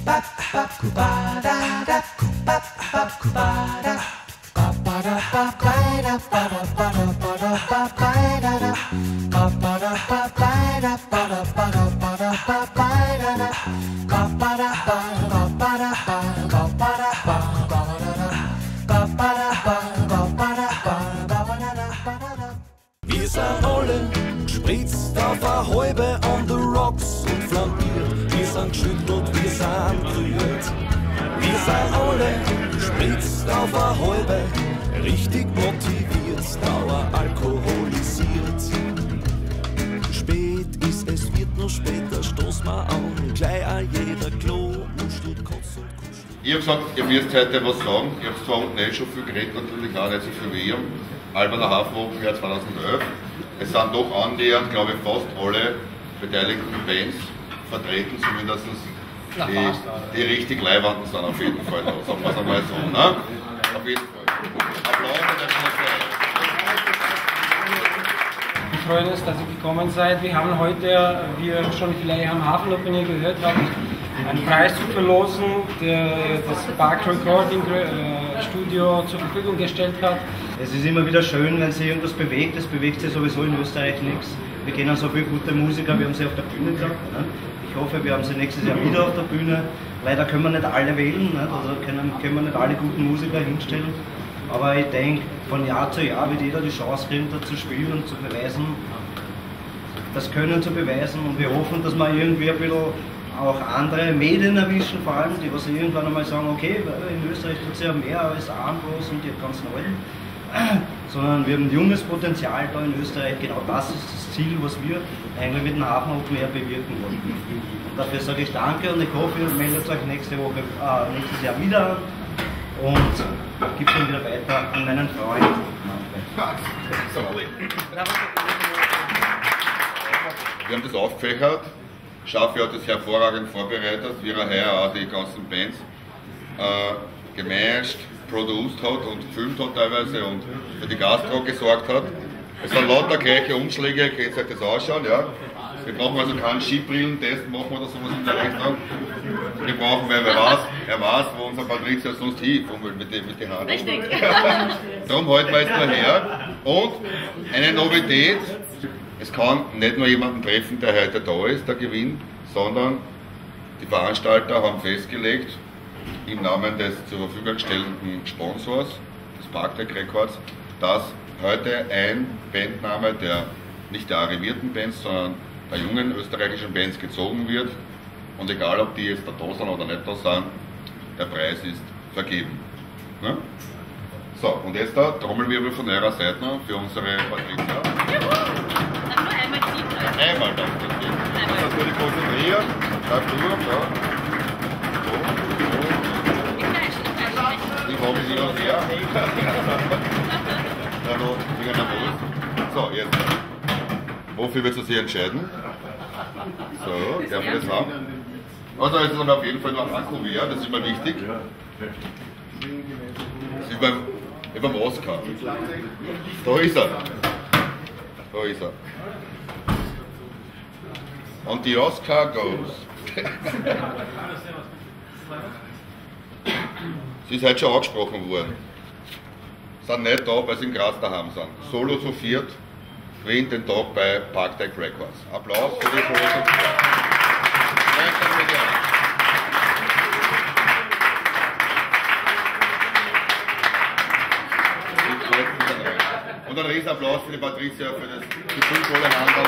Wir sind alle gespritzt auf eine halbe on the rocks und flambiert. Wir sind geschüttelt, wir sind gerührt. Wir sind alle gespritzt auf eine halbe, richtig motiviert, daueralkoholisiert. Spät ist es, wird noch später, stoß mal an, gleich an jeder Klo und steht Kotz und Kusch. Ich hab gesagt, ihr müsst heute was sagen. Ich hab's zwar unten nicht schon viel geredet, natürlich auch nicht so viel wie ihr. Alberner Hafen Open Air 2011. Es sind doch annähernd, glaube ich, fast alle beteiligten Bands vertreten, zumindest die richtig Leihwanden sind auf jeden Fall da. Sagen wir es einmal so, ne? Auf jeden Fall. Applaus an der Stelle. Wir freuen uns, dass ihr gekommen seid. Wir haben heute, wie ihr schon vielleicht am Hafen Open Air gehört habt, einen Preis zu verlosen, der das Park Recording Studio zur Verfügung gestellt hat. Es ist immer wieder schön, wenn sich irgendwas bewegt. Es bewegt sich sowieso in Österreich nichts. Wir kennen so viele gute Musiker, wir haben sie auf der Bühne gehabt. Ne? Ich hoffe, wir haben sie nächstes Jahr wieder auf der Bühne. Leider können wir nicht alle wählen, ne? Also können wir nicht alle guten Musiker hinstellen. Aber ich denke, von Jahr zu Jahr wird jeder die Chance kriegen, da zu spielen und zu beweisen, das Können zu beweisen. Und wir hoffen, dass wir irgendwie ein bisschen auch andere Medien erwischen, vor allem, die was irgendwann einmal sagen, okay, in Österreich tut es ja mehr als Armblos und die ganzen Alten. Sondern wir haben ein junges Potenzial da in Österreich. Genau das ist das Ziel, was wir eigentlich mit dem Hafen Open Air bewirken wollen. Und dafür sage ich danke und ich hoffe, ihr meldet euch nächstes Jahr wieder an und gibt dann wieder weiter an meinen Freund. Wir haben das aufgefächert. Schaffi hat das hervorragend vorbereitet, wie er heuer auch die ganzen Bands gemanagt, produced hat und gefilmt hat teilweise und für die Gastro gesorgt hat. Es sind lauter gleiche Umschläge, könnt ihr euch das anschauen, ja. Wir brauchen also keinen Skibrillentest machen oder sowas in der Richtung. Wir brauchen, weil er weiß, wo unser Patricia sonst hinfummelt mit den Haaren. Richtig. Darum halten wir jetzt mal her. Und eine Novität, es kann nicht nur jemanden treffen, der heute da ist, der Gewinn, sondern die Veranstalter haben festgelegt, im Namen des zur Verfügung gestellten Sponsors, des Parktech Records, dass heute ein Bandname der nicht der arrivierten Bands, sondern der jungen österreichischen Bands gezogen wird. Und egal, ob die jetzt da sind oder nicht da sind, der Preis ist vergeben. Ne? So, und jetzt der Trommelwirbel von eurer Seite noch für unsere Patricia. Dann nur einmal ziehen. Einmal das geht. Das ist natürlich konzentriert. Schreib drüber, ja. Ich habe sie noch her. Also, ich bin nervös. So, jetzt. Wofür willst du sich entscheiden? So, darf ich das haben? Also, es ist aber auf jeden Fall noch ein Kuvert, das ist immer wichtig. Das ist wie beim Oscar. Da ist er. Da ist er. Und die Oscar goes. Sie ist heute schon angesprochen worden. Sind nicht da, weil sie in Graz daheim sind. Solo zu viert, gewinnt den Tag bei Parktech Records. Applaus für die Solo zu viert. Und ein Riesenapplaus für die Patricia für das gefühlvolle Handel.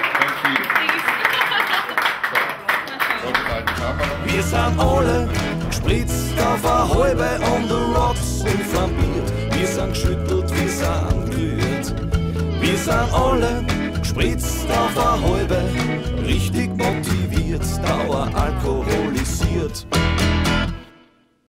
Wir sind alle gespritzt auf eine halbe on the rocks und flambiert. Wir sind geschüttelt, wir sind gerührt. Wir sind alle gespritzt auf eine halbe, richtig motiviert, daueralkoholisiert.